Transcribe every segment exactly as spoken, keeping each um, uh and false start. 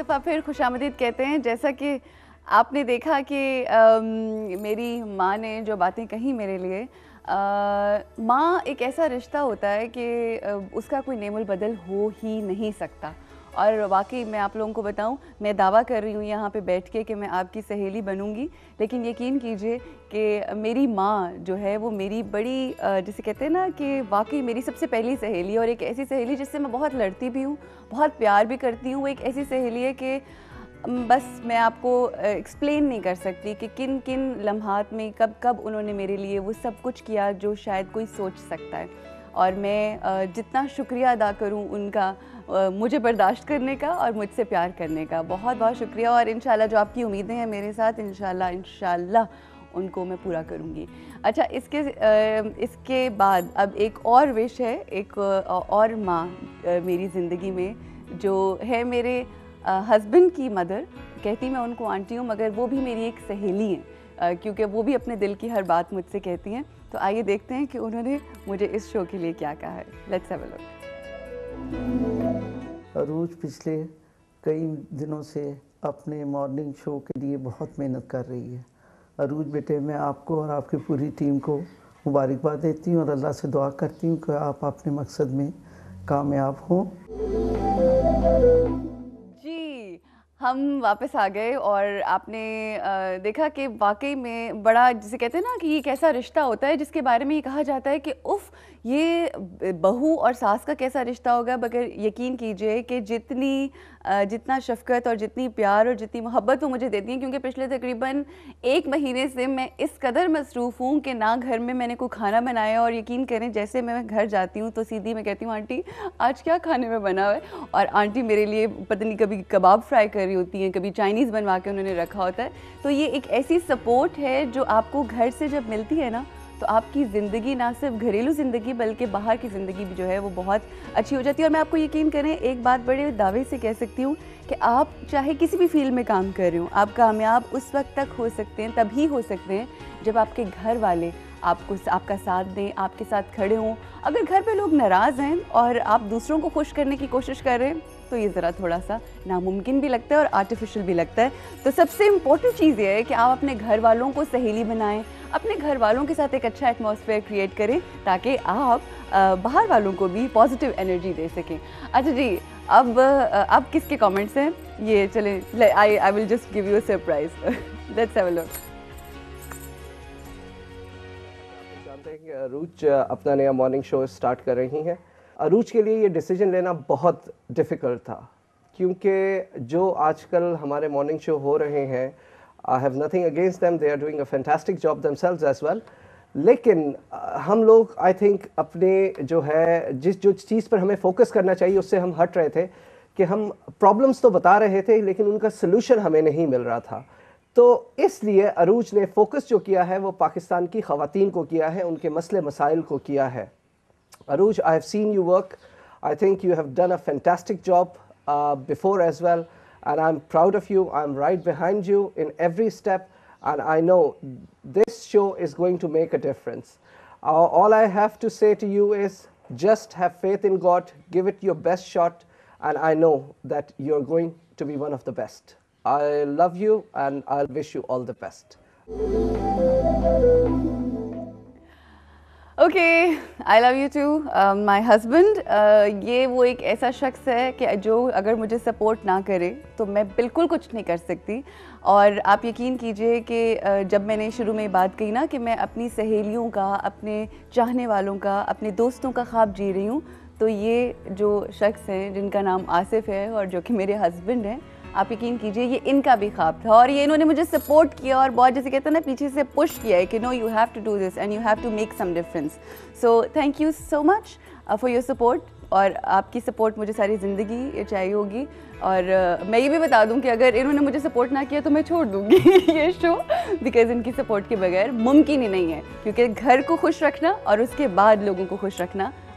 दफ़ा फिर खुशामदीद कहते हैं। जैसा कि आपने देखा कि मेरी माँ ने जो बातें कही मेरे लिए, माँ एक ऐसा रिश्ता होता है कि उसका कोई नेमुल बदल हो ही नहीं सकता। और वाकई मैं आप लोगों को बताऊं, मैं दावा कर रही हूँ यहाँ पे बैठ के कि मैं आपकी सहेली बनूंगी, लेकिन यकीन कीजिए कि मेरी माँ जो है वो मेरी बड़ी, जिसे कहते हैं ना कि वाकई मेरी सबसे पहली सहेली, और एक ऐसी सहेली जिससे मैं बहुत लड़ती भी हूँ, बहुत प्यार भी करती हूँ। वो एक ऐसी सहेली है कि बस मैं आपको एक्सप्लेन नहीं कर सकती कि किन किन लम्हात में कब कब उन्होंने मेरे लिए वो सब कुछ किया जो शायद कोई सोच सकता है। और मैं जितना शुक्रिया अदा करूं उनका, मुझे बर्दाश्त करने का और मुझसे प्यार करने का, बहुत बहुत शुक्रिया। और इंशाल्लाह जो आपकी उम्मीदें हैं मेरे साथ, इंशाल्लाह इंशाल्लाह उनको मैं पूरा करूंगी। अच्छा, इसके इसके बाद अब एक और विश है, एक और माँ मेरी ज़िंदगी में जो है मेरे हस्बैंड की मदर। कहती मैं उनको आंटी हूँ, मगर वो भी मेरी एक सहेली हैं, क्योंकि वो भी अपने दिल की हर बात मुझसे कहती हैं। तो आइए देखते हैं कि उन्होंने मुझे इस शो के लिए क्या कहा है। Let's have a look. Arooj पिछले कई दिनों से अपने मॉर्निंग शो के लिए बहुत मेहनत कर रही है। अरूज बेटे, मैं आपको और आपकी पूरी टीम को मुबारकबाद देती हूँ और अल्लाह से दुआ करती हूँ कि आप अपने मकसद में कामयाब हों। हम वापस आ गए और आपने देखा कि वाकई में बड़ा, जिसे कहते हैं ना कि ये एक ऐसा रिश्ता होता है जिसके बारे में ये कहा जाता है कि उफ़, ये बहू और सास का कैसा रिश्ता होगा। मगर यकीन कीजिए कि जितनी जितना शफ़क़त और जितनी प्यार और जितनी मोहब्बत वो मुझे देती हैं, क्योंकि पिछले तकरीबन एक महीने से मैं इस कदर मसरूफ़ हूँ कि ना घर में मैंने कोई खाना बनाया। और यकीन करें, जैसे मैं घर जाती हूँ तो सीधी मैं कहती हूँ, आंटी आज क्या खाने में बना हुआ है। और आंटी मेरे लिए पता नहीं कभी कबाब फ्राई कर रही होती हैं, कभी चाइनीज़ बनवा के उन्होंने रखा होता है। तो ये एक ऐसी सपोर्ट है जो आपको घर से जब मिलती है ना, तो आपकी ज़िंदगी ना सिर्फ घरेलू ज़िंदगी बल्कि बाहर की ज़िंदगी भी जो है वो बहुत अच्छी हो जाती है। और मैं आपको यकीन करें, एक बात बड़े दावे से कह सकती हूँ कि आप चाहे किसी भी फील्ड में काम कर रहे हो, आप कामयाब उस वक्त तक हो सकते हैं, तभी हो सकते हैं जब आपके घर वाले आपको आपका साथ दें, आपके साथ खड़े हों। अगर घर पे लोग नाराज़ हैं और आप दूसरों को खुश करने की कोशिश कर रहे हैं, तो ये ज़रा थोड़ा सा नामुमकिन भी लगता है और आर्टिफिशियल भी लगता है। तो सबसे इम्पोर्टेंट चीज़ ये है कि आप अपने घर वालों को सहेली बनाएं, अपने घर वालों के साथ एक अच्छा एटमॉस्फेयर क्रिएट करें, ताकि आप बाहर वालों को भी पॉजिटिव एनर्जी दे सकें। अच्छा जी, अब अब किसके कमेंट्स हैं ये, चलें I I will just give you a surprise. Let's have a look. जानते हैं कि अरूज अपना नया मॉर्निंग शो स्टार्ट कर रही हैं। अरूज के लिए ये डिसीजन लेना बहुत डिफ़िकल्ट था, क्योंकि जो आजकल हमारे मॉर्निंग शो हो रहे हैं, I have nothing against them, they are doing a fantastic job themselves as well. लेकिन हम लोग आई थिंक अपने जो है जिस जो चीज़ पर हमें फोकस करना चाहिए उससे हम हट रहे थे, कि हम प्रॉब्लम्स तो बता रहे थे लेकिन उनका सलूशन हमें नहीं मिल रहा था। तो इसलिए अरूज ने फोकस जो किया है वो पाकिस्तान की ख़वातीन को किया है, उनके मसले मसाइल को किया है। Aruj, I have seen you work. I think you have done a fantastic job uh, before as well, and I'm proud of you. I'm right behind you in every step, and I know this show is going to make a difference. Uh, all I have to say to you is just have faith in God, give it your best shot, and I know that you're going to be one of the best. I love you, and I'll wish you all the best. Okay, I love you too my husband. ये वो एक ऐसा शख्स है कि जो अगर मुझे सपोर्ट ना करे तो मैं बिल्कुल कुछ नहीं कर सकती। और आप यकीन कीजिए कि uh, जब मैंने शुरू में बात कही ना कि मैं अपनी सहेलियों का, अपने चाहने वालों का, अपने दोस्तों का ख्वाब जी रही हूँ, तो ये जो शख्स हैं जिनका नाम आसिफ है और जो कि मेरे हस्बैंड हैं, आप यकीन कीजिए ये इनका भी ख्वाब था। और ये इन्होंने मुझे सपोर्ट किया और बहुत, जैसे कहते हैं ना, पीछे से पुश किया है कि no, you have to do this and you have to make some difference. So thank you so much for your support. और आपकी सपोर्ट मुझे सारी ज़िंदगी चाहिए होगी। और uh, मैं ये भी बता दूं कि अगर इन्होंने मुझे सपोर्ट ना किया तो मैं छोड़ दूंगी ये शो, बिकॉज़ इनकी सपोर्ट के बगैर मुमकिन ही नहीं है। क्योंकि घर को खुश रखना और उसके बाद लोगों को खुश रखना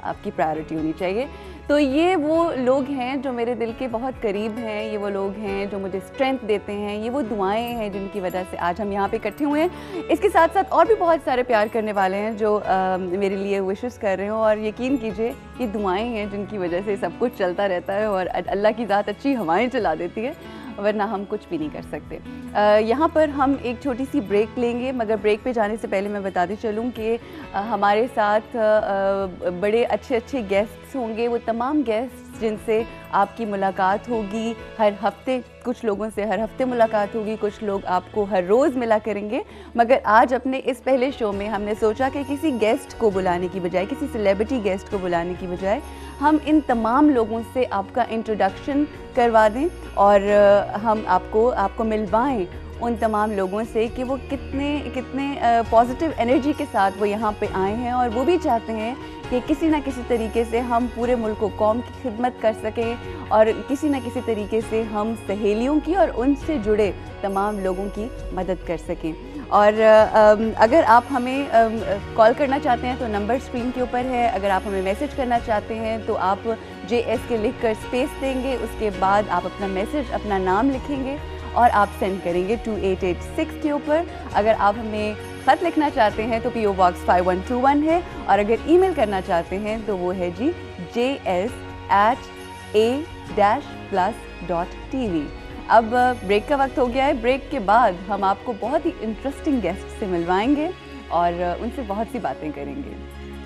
आपकी प्रायोरिटी होनी चाहिए। तो ये वो लोग हैं जो मेरे दिल के बहुत करीब हैं, ये वो लोग हैं जो मुझे स्ट्रेंथ देते हैं, ये वो दुआएं हैं जिनकी वजह से आज हम यहाँ पे इकट्ठे हुए हैं। इसके साथ साथ और भी बहुत सारे प्यार करने वाले हैं जो आ, मेरे लिए विशेस कर रहे हो, और यकीन कीजिए ये दुआएं हैं जिनकी वजह से सब कुछ चलता रहता है और अल्लाह की ज़ात अच्छी हवाएं चला देती है, वरना हम कुछ भी नहीं कर सकते। यहाँ पर हम एक छोटी सी ब्रेक लेंगे, मगर ब्रेक पे जाने से पहले मैं बताती चलूँ कि हमारे साथ बड़े अच्छे अच्छे गेस्ट्स होंगे, वो तमाम गेस्ट्स जिनसे आपकी मुलाकात होगी हर हफ्ते, कुछ लोगों से हर हफ्ते मुलाकात होगी, कुछ लोग आपको हर रोज़ मिला करेंगे। मगर आज अपने इस पहले शो में हमने सोचा कि किसी गेस्ट को बुलाने की बजाय, किसी सेलिब्रिटी गेस्ट को बुलाने की बजाय हम इन तमाम लोगों से आपका इंट्रोडक्शन करवा दें और हम आपको आपको मिलवाएं उन तमाम लोगों से कि वो कितने कितने पॉजिटिव एनर्जी के साथ वो यहाँ पे आए हैं, और वो भी चाहते हैं कि किसी ना किसी तरीके से हम पूरे मुल्क को कौम की खिदमत कर सकें और किसी ना किसी तरीके से हम सहेलियों की और उनसे जुड़े तमाम लोगों की मदद कर सकें। और अगर आप हमें कॉल करना चाहते हैं तो नंबर स्क्रीन के ऊपर है। अगर आप हमें मैसेज करना चाहते हैं तो आप जे एस के लिख कर स्पेस देंगे, उसके बाद आप अपना मैसेज, अपना नाम लिखेंगे और आप सेंड करेंगे टू एट एट सिक्स के ऊपर। अगर आप हमें ख़त लिखना चाहते हैं तो P O box five one two one है, और अगर ईमेल करना चाहते हैं तो वो है G J S eight A dash plus dot T V. अब ब्रेक का वक्त हो गया है। ब्रेक के बाद हम आपको बहुत ही इंटरेस्टिंग गेस्ट से मिलवाएंगे और उनसे बहुत सी बातें करेंगे।